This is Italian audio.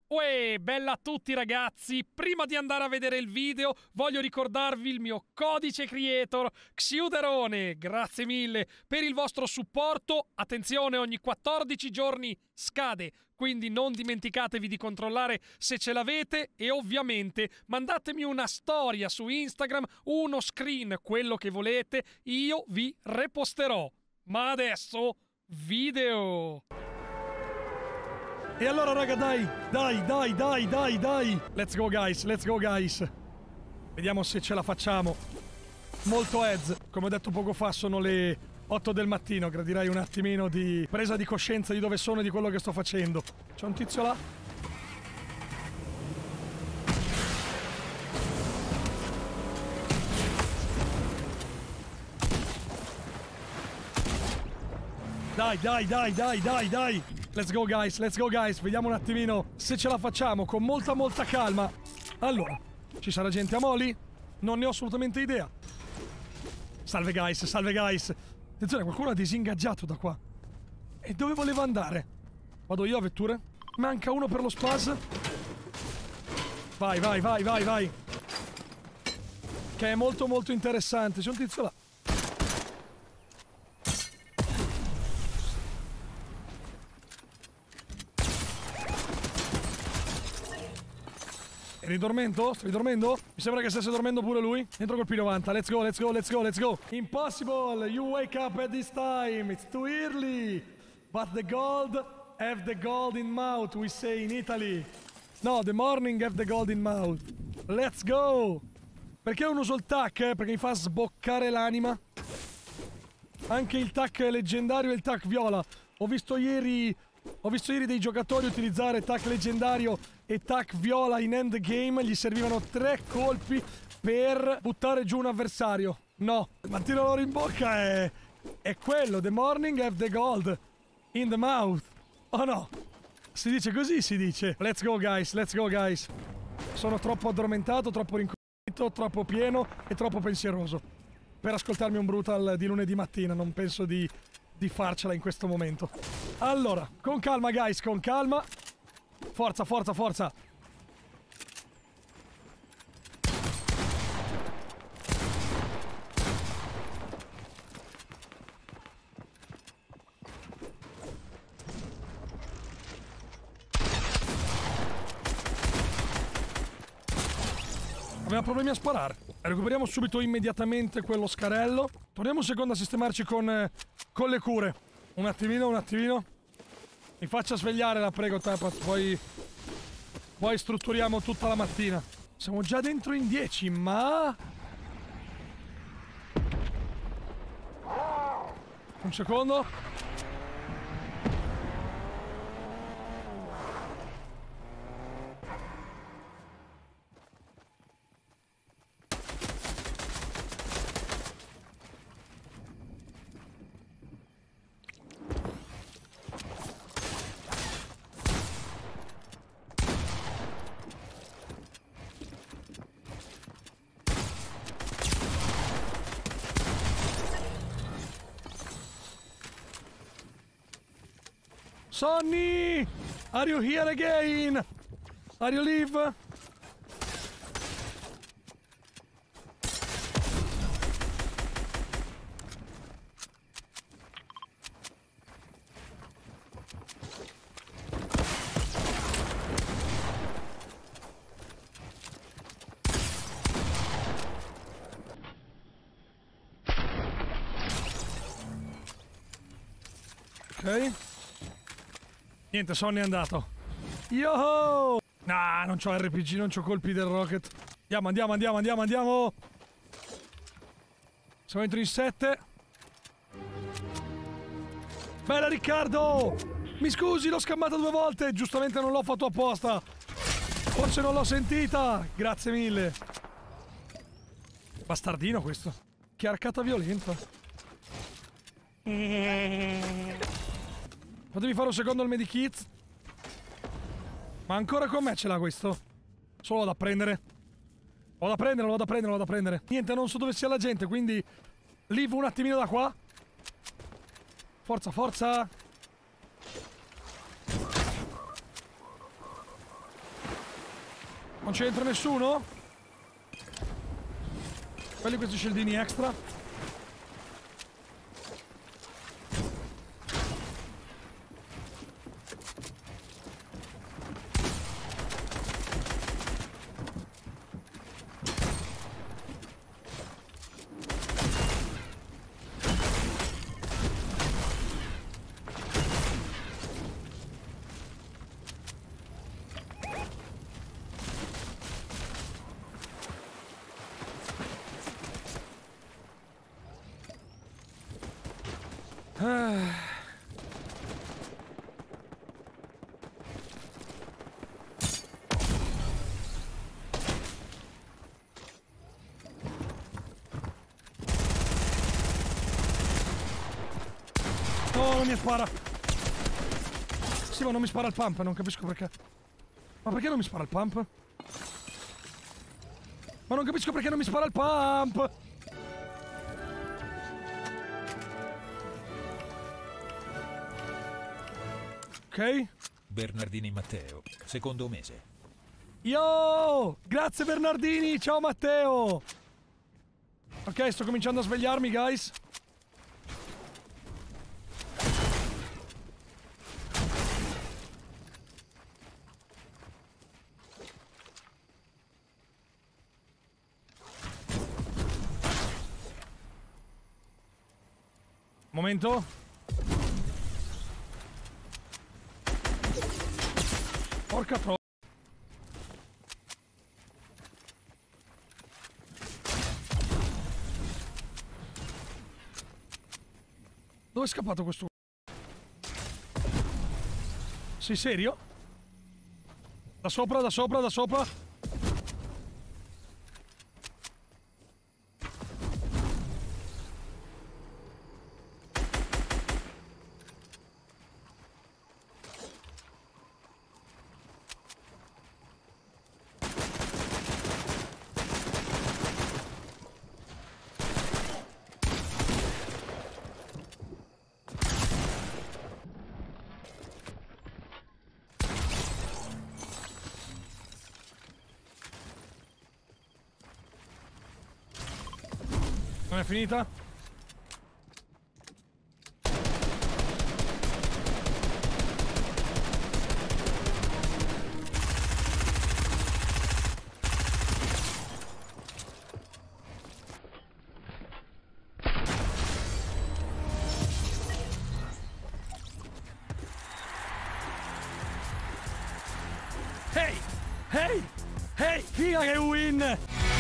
Uè, bella a tutti ragazzi, prima di andare a vedere il video voglio ricordarvi il mio codice creator Xiuderone, grazie mille per il vostro supporto, attenzione ogni 14 giorni scade, quindi non dimenticatevi di controllare se ce l'avete e ovviamente mandatemi una storia su Instagram, uno screen, quello che volete, io vi reposterò. Ma adesso, video! E allora raga dai! Let's go guys! Vediamo se ce la facciamo. Molto heads, come ho detto poco fa sono le 8 del mattino, gradirei un attimino di presa di coscienza di dove sono e di quello che sto facendo. C'è un tizio là. Dai! Let's go guys, vediamo un attimino se ce la facciamo con molta calma. Allora, ci sarà gente a Moli? Non ne ho assolutamente idea. Salve guys. Attenzione, qualcuno ha disingaggiato da qua. E dove voleva andare? Vado io a vetture? Manca uno per lo spas. Vai. Che è molto interessante. C'è un tizio là. Eri dormendo? Stai dormendo? Mi sembra che stesse dormendo pure lui. Entro col P90. Let's go. Impossible! You wake up at this time. It's too early. But the gold have the gold in mouth, we say in Italy. No, the morning have the gold in mouth. Let's go! Perché non uso il tac? Perché mi fa sboccare l'anima. Anche il tac leggendario e il tac viola. Ho visto ieri dei giocatori utilizzare tac leggendario e tac viola in endgame, gli servivano 3 colpi per buttare giù un avversario. No, ma tiro loro in bocca è quello, the morning have the gold in the mouth. Oh no, si dice così, si dice. Let's go guys. Sono troppo addormentato, troppo rincoglionito, troppo pieno e troppo pensieroso per ascoltarmi un brutal di lunedì mattina, non penso di farcela in questo momento. Allora, con calma guys, con calma. Forza. Aveva problemi a sparare. Recuperiamo subito immediatamente quello scarello. Torniamo un secondo a sistemarci con le cure. Un attimino. Mi faccia svegliare, la prego, Tapat. Poi strutturiamo tutta la mattina. Siamo già dentro in 10, ma... Un secondo. Sonny! Are you here again? Are you live? Ok. Niente, Sonny è andato. Yo! Nah, non c'ho RPG, non c'ho colpi del rocket. Andiamo. Siamo dentro in 7. Bella Riccardo! Mi scusi, l'ho scammata 2 volte. Giustamente non l'ho fatto apposta. Forse non l'ho sentita. Grazie mille. Bastardino questo. Che arcata violenta. Fatevi fare un secondo il medikit. Ma ancora con me ce l'ha questo? Solo vado a prendere. Vado a prendere. Niente, non so dove sia la gente, quindi... Leave un attimino da qua. Forza. Non c'entra nessuno? Quelli questi scildini extra. No, non mi spara. Sì, ma non mi spara il pump, non capisco perché. Ma perché non mi spara il pump? Ma non capisco perché non mi spara il pump! Ok. Bernardini Matteo, secondo mese. Yo! Grazie Bernardini, ciao Matteo! Ok, sto cominciando a svegliarmi, guys. Momento. Porca tro... Dove è scappato questo? Sei serio? Da sopra, da sopra, da sopra? Non è finita? Hey! Hey! Hey! Figa che win!